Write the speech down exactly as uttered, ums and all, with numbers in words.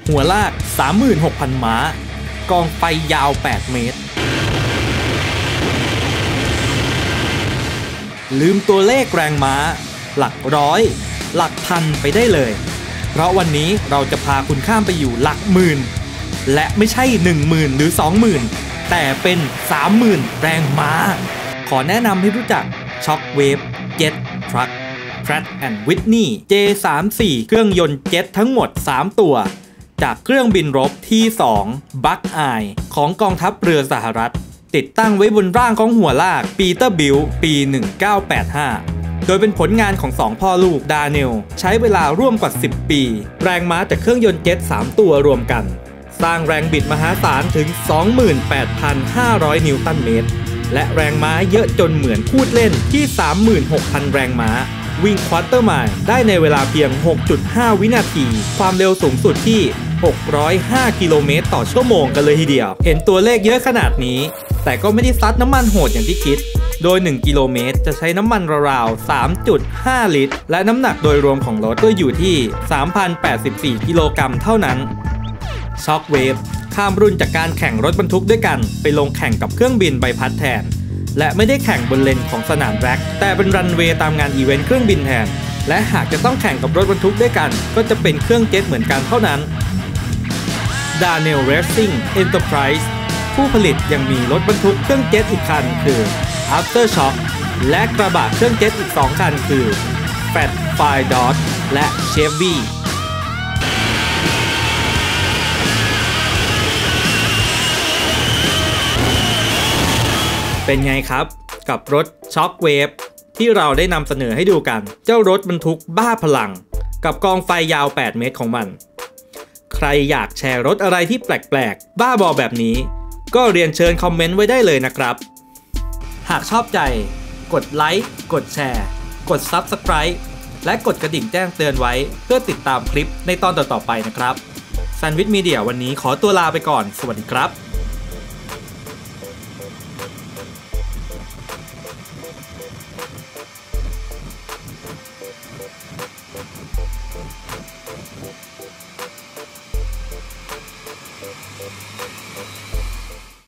หัวลาก สามหมื่นหกพัน ม้ากองไฟยาว แปด เมตรลืมตัวเลขแรงม้าหลักร้อยหลักพันไปได้เลยเพราะวันนี้เราจะพาคุณข้ามไปอยู่หลักหมื่นและไม่ใช่ หนึ่งหมื่น หรือ สองหมื่น แต่เป็น สามหมื่น แรงม้าขอแนะนำให้รู้จัก Shockwave Jet Truck Pratt แอนด์ Whitney เจ สามสิบสี่ เครื่องยนต์เจ็ตทั้งหมด สาม ตัวจากเครื่องบินรบ ที สอง Buckeye ของกองทัพเรือสหรัฐติดตั้งไว้บนร่างของหัวลาก Peterbilt ปี หนึ่งเก้าแปดห้า โดยเป็นผลงานของสองพ่อลูกดาเนลใช้เวลาร่วมกว่า สิบ ปีแรงม้าจากเครื่องยนต์เจ็ต สาม ตัวรวมกันสร้างแรงบิดมหาศาลถึง สองหมื่นแปดพันห้าร้อย นิวตันเมตรและแรงม้าเยอะจนเหมือนพูดเล่นที่ สามหมื่นหกพัน แรงม้าวิ่งควอเตอร์ไมล์ได้ในเวลาเพียง หกจุดห้า วินาทีความเร็วสูงสุดที่ หกร้อยห้า กิโลเมตรต่อชั่วโมงกันเลยทีเดียวเห็นตัวเลขเยอะขนาดนี้แต่ก็ไม่ได้ซัดน้ำมันโหดอย่างที่คิดโดย หนึ่ง กิโลเมตรจะใช้น้ำมันราวๆ สามจุดห้า ลิตรและน้ำหนักโดยรวมของรถก็อยู่ที่ สามพันแปดสิบสี่ กิโลกรัมเท่านั้น Shockwave ข้ามรุ่นจากการแข่งรถบรรทุกด้วยกันไปลงแข่งกับเครื่องบินใบพัดแทนและไม่ได้แข่งบนเลนของสนามแร็กแต่เป็นรันเวย์ตามงานอีเวนต์เครื่องบินแทนและหากจะต้องแข่งกับรถบรรทุกด้วยกันก็จะเป็นเครื่องเจ็ตเหมือนกันเท่านั้น Daniel Racing Enterprise ผู้ผลิตยังมีรถบรรทุกเครื่องเจ็ตอีกคันคือ Aftershock และกระบะเครื่องเจ็ตอีกสองคันคือ Fat Five Dodge และ Chevy เป็นไงครับกับรถ Shockwave ที่เราได้นำเสนอให้ดูกันเจ้ารถบรรทุกบ้าพลังกับกองไฟยาว แปด เมตรของมันใครอยากแชร์รถอะไรที่แปลกๆบ้าบอแบบนี้ก็เรียนเชิญคอมเมนต์ไว้ได้เลยนะครับหากชอบใจกดไลค์กดแชร์กด ซับสไครบ์ และกดกระดิ่งแจ้งเตือนไว้เพื่อติดตามคลิปในตอนต่อๆไปนะครับแซนด์วิชมีเดียวันนี้ขอตัวลาไปก่อนสวัสดีครับ